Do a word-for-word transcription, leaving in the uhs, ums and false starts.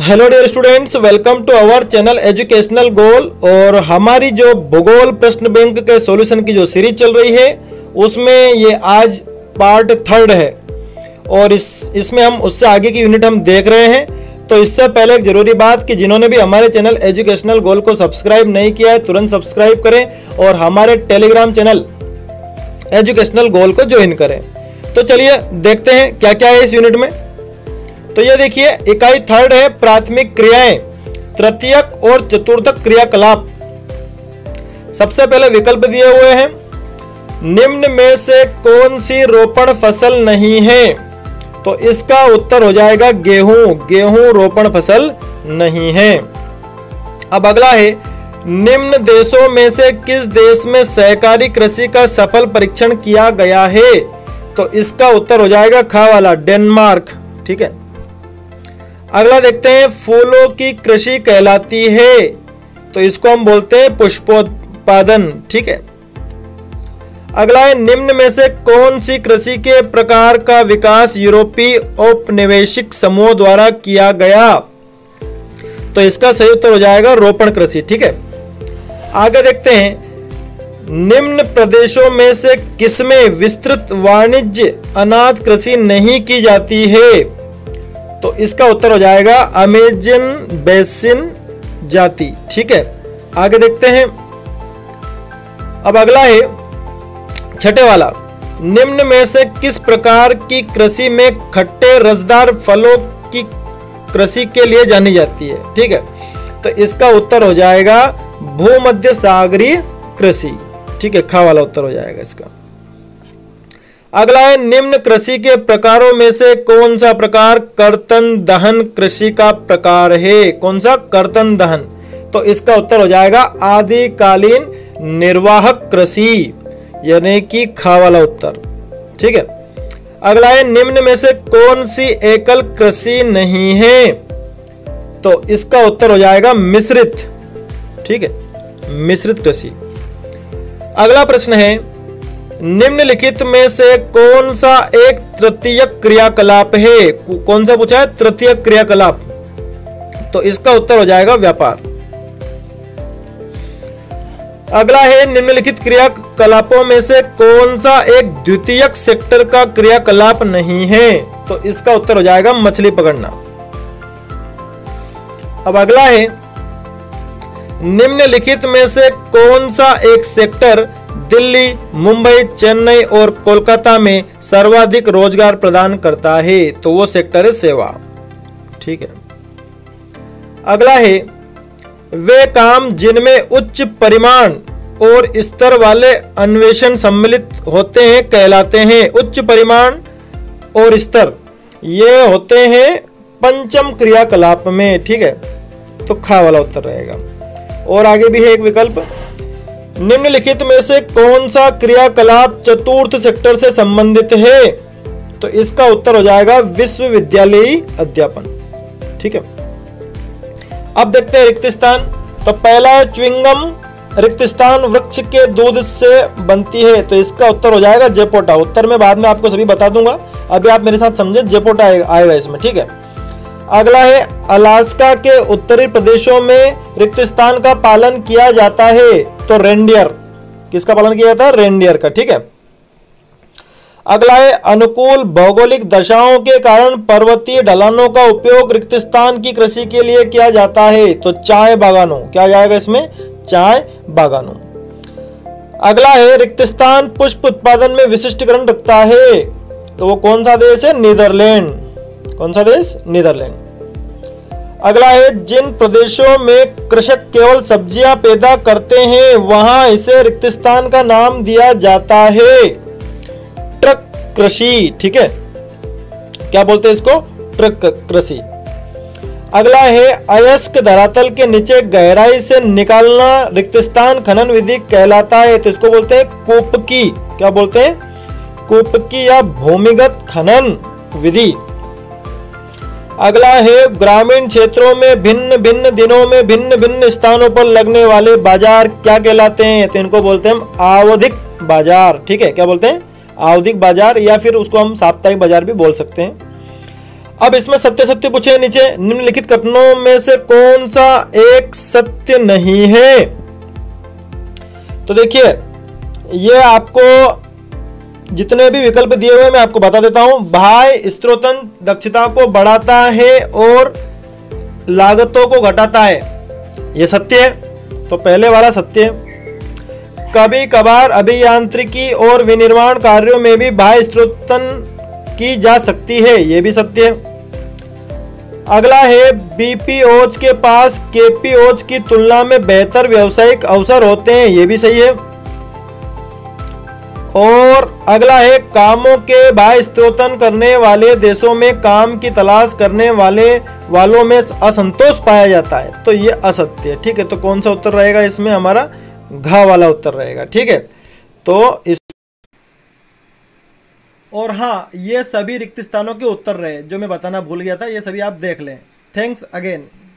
Hello dear students, welcome to our channel educational goal. और हमारी जो भूगोल प्रश्न बैंक के सॉल्यूशन की जो सीरीज चल रही है उसमें ये आज पार्ट थर्ड है और इस इसमें हम उससे आगे की यूनिट हम देख रहे हैं। तो इससे पहले एक जरूरी बात कि जिन्होंने भी हमारे चैनल एजुकेशनल गोल को सब्सक्राइब नहीं किया है तुरंत सब्सक्राइब करें और हमारे टेलीग्राम चैनल एजुकेशनल गोल को ज्वाइन करें। तो चलिए देखते हैं क्या क्या है इस यूनिट में। तो ये देखिए, इकाई थर्ड है प्राथमिक क्रियाएं, तृतीयक और चतुर्थक क्रियाकलाप। सबसे पहले विकल्प दिए हुए हैं, निम्न में से कौन सी रोपण फसल नहीं है? तो इसका उत्तर हो जाएगा गेहूं। गेहूं रोपण फसल नहीं है। अब अगला है, निम्न देशों में से किस देश में सहकारी कृषि का सफल परीक्षण किया गया है? तो इसका उत्तर हो जाएगा खा वाला, डेनमार्क। ठीक है। अगला देखते हैं, फूलों की कृषि कहलाती है तो इसको हम बोलते हैं पुष्पोत्पादन। ठीक है। अगला है, निम्न में से कौन सी कृषि के प्रकार का विकास यूरोपीय औपनिवेशिक समूह द्वारा किया गया? तो इसका सही उत्तर हो जाएगा रोपण कृषि। ठीक है। आगे देखते हैं, निम्न प्रदेशों में से किसमें विस्तृत वाणिज्य अनाज कृषि नहीं की जाती है? तो इसका उत्तर हो जाएगा अमेजन बेसिन जाति। ठीक है। आगे देखते हैं, अब अगला है छठे वाला, निम्न में से किस प्रकार की कृषि में खट्टे रसदार फलों की कृषि के लिए जानी जाती है? ठीक है। तो इसका उत्तर हो जाएगा भूमध्य सागरीय कृषि। ठीक है, खा वाला उत्तर हो जाएगा इसका। अगला है, निम्न कृषि के प्रकारों में से कौन सा प्रकार कर्तन दहन कृषि का प्रकार है? कौन सा? कर्तन दहन। तो इसका उत्तर हो जाएगा आदिकालीन निर्वाहक कृषि, यानी कि खा वाला उत्तर। ठीक है। अगला है, निम्न में से कौन सी एकल कृषि नहीं है? तो इसका उत्तर हो जाएगा मिश्रित। ठीक है, मिश्रित कृषि। अगला प्रश्न है, निम्नलिखित में से कौन सा एक तृतीयक क्रियाकलाप है? कौन सा पूछा है? तृतीयक क्रियाकलाप। तो इसका उत्तर हो जाएगा व्यापार। अगला है, निम्नलिखित क्रियाकलापों में से कौन सा एक द्वितीयक सेक्टर का क्रियाकलाप नहीं है? तो इसका उत्तर हो जाएगा मछली पकड़ना। अब अगला है, निम्नलिखित में से कौन सा एक सेक्टर दिल्ली, मुंबई, चेन्नई और कोलकाता में सर्वाधिक रोजगार प्रदान करता है? तो वो सेक्टर है सेवा। ठीक है। अगला है, वे काम जिनमें उच्च परिमाण और स्तर वाले अन्वेषण सम्मिलित होते हैं कहलाते हैं। उच्च परिमाण और स्तर ये होते हैं पंचम क्रियाकलाप में। ठीक है। तो खा वाला उत्तर रहेगा। और आगे भी है एक विकल्प, निम्नलिखित में से कौन सा क्रियाकलाप चतुर्थ सेक्टर से संबंधित है? तो इसका उत्तर हो जाएगा विश्वविद्यालयी अध्यापन। ठीक है। अब देखते हैं रिक्त स्थान। तो पहला है च्युइंगम, रिक्त स्थान वृक्ष के दूध से बनती है। तो इसका उत्तर हो जाएगा जेपोटा। उत्तर में बाद में आपको सभी बता दूंगा, अभी आप मेरे साथ समझे, जेपोटा आएगा इसमें। ठीक है। अगला है, अलास्का के उत्तरी प्रदेशों में रिक्त स्थान का पालन किया जाता है। तो रेंडियर। किसका पालन किया जाता है? रेंडियर का। ठीक है। अगला है, अनुकूल भौगोलिक दशाओं के कारण पर्वतीय ढलानों का उपयोग रिक्त स्थान की कृषि के लिए किया जाता है। तो चाय बागानों। क्या जाएगा इसमें? चाय बागानों। अगला है, रिक्त स्थान पुष्प उत्पादन में विशिष्टकरण रखता है। तो वो कौन सा देश है? नीदरलैंड। कौन सा देश? नीदरलैंड। अगला है, जिन प्रदेशों में कृषक केवल सब्जियां पैदा करते हैं वहां इसे रिक्त स्थान का नाम दिया जाता है ट्रक कृषि। ठीक है। क्या बोलते हैं इसको? ट्रक कृषि। अगला है, अयस्क धरातल के नीचे गहराई से निकालना रिक्त स्थान खनन विधि कहलाता है। तो इसको बोलते हैं कूपकी। क्या बोलते हैं? कूपकी या भूमिगत खनन विधि। अगला है, ग्रामीण क्षेत्रों में भिन्न भिन्न दिनों में भिन्न भिन्न स्थानों पर लगने वाले बाजार क्या कहलाते हैं? तो इनको बोलते हैं आवधिक बाजार। ठीक है। क्या बोलते हैं? आवधिक बाजार, या फिर उसको हम साप्ताहिक बाजार भी बोल सकते हैं। अब इसमें सत्य सत्य पूछे नीचे, निम्नलिखित कथनों में से कौन सा एक सत्य नहीं है। तो देखिए ये आपको जितने भी विकल्प दिए हुए मैं आपको बता देता हूं। बाह्य स्त्रोतन दक्षता को बढ़ाता है और लागतों को घटाता है, ये सत्य है, तो पहले वाला सत्य है। कभी कभार अभियांत्रिकी और विनिर्माण कार्यों में भी बाह्य स्त्रोतन की जा सकती है, ये भी सत्य है। अगला है बीपीओज के पास केपीओज की तुलना में बेहतर व्यावसायिक अवसर होते हैं, ये भी सही है। और अगला है कामों के बाह्य स्त्रोतन करने वाले देशों में काम की तलाश करने वाले वालों में असंतोष पाया जाता है, तो ये असत्य है। ठीक है, तो कौन सा उत्तर रहेगा इसमें, हमारा घ वाला उत्तर रहेगा। ठीक है, तो इस और हाँ, ये सभी रिक्त स्थानों के उत्तर रहे जो मैं बताना भूल गया था, ये सभी आप देख लें। Thanks again.